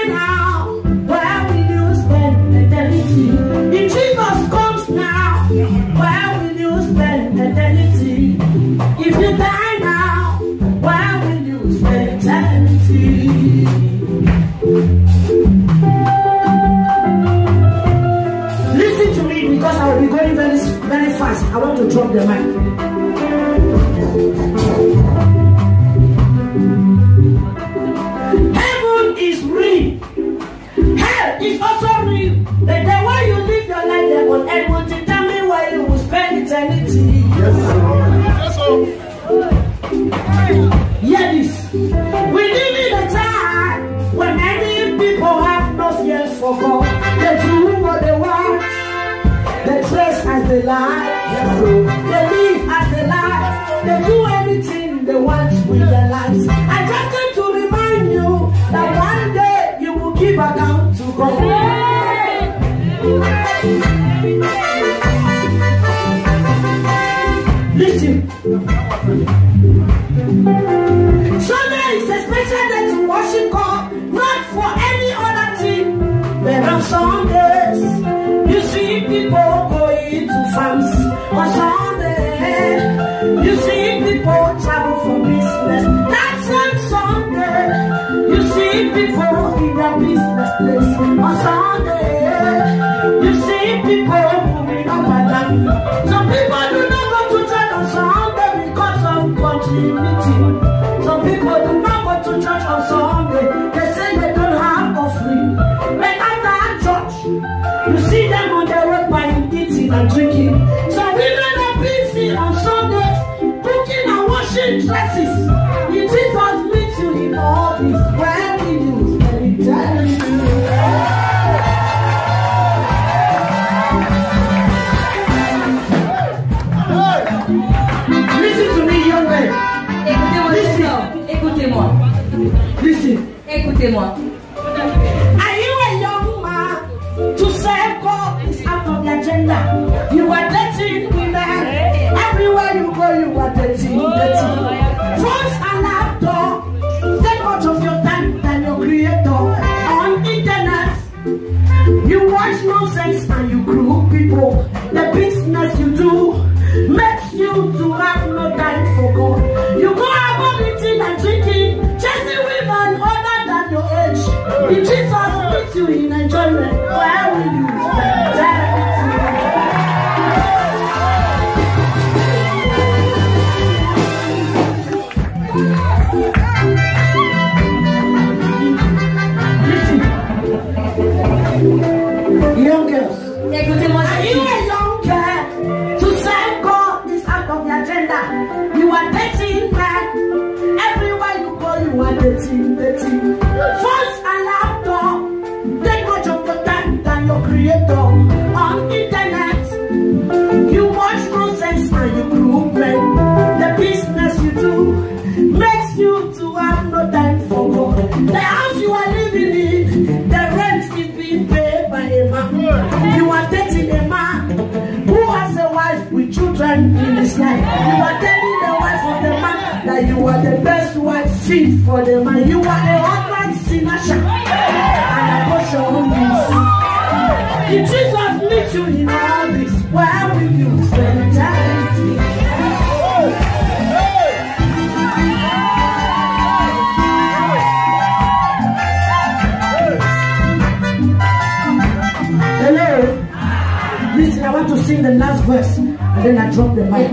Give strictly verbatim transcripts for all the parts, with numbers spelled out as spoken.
die now, where will you spend eternity? If Jesus comes now, where will you spend eternity? If you die now, where will you spend eternity? Listen to me, because I will be going very, very fast. I want to drop the mic. Heaven is real. Hell is also real. But the way you live your life there on earth will determine where you will spend eternity. Yes, sir. Hear this. We live in a time when many people have no fear for God. They do what they want. They dress as they like. They live as they like. They do anything they want with their lives. I just came to remind you that one day you will give account to God. Listen. Sunday is a special day to worship God, not for any other thing. But on Sundays, you see people going to farms. On Sunday, you see people travel for business. That same Sunday, you see people in their business place. On Sunday, you see people moving up and down. Some people do not go to church on Sunday because of country meeting. Some people do not go to church on Sunday. They say they don't have offering. But after church, you see them on the road buying, eating and drinking. Some women are busy on Sundays, cooking and washing dresses. If Jesus meets you in all this, where will you spend eternity? Listen to me, young man. Écoutez-moi, écoutez-moi. Listen. Écoutez-moi. Are you a young man to serve God is out of the agenda? You are dating women. Everywhere you go, you are dating, dating. Phones and laptop. Take much of your time than your creator. On internet, you watch nonsense and you group people. The business you do makes you to have no time for God. You go about eating and drinking, chasing women older than your age. If Jesus meets you in enjoyment, where will you spend eternity? Listen, young girls, écoutez-moi. Are you a young girl to serve God is out of the agenda? You are dating man. Everywhere you go, you are dating, dating. Phones and laptop take much of your time than your creator. On internet, you watch nonsense and you group men. The business you do makes you to have no time for God. The house you are living in, the rent is being paid by a man. You are dating a man who has a wife with children in his life. You are telling the wife of the man that you are the best wife fit for the man. You are a husband sinasha and a portion this. If Jesus meets you in all this, where will you spend eternity? Hello. Listen, I want to sing the last verse and then I drop the mic.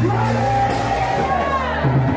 ready.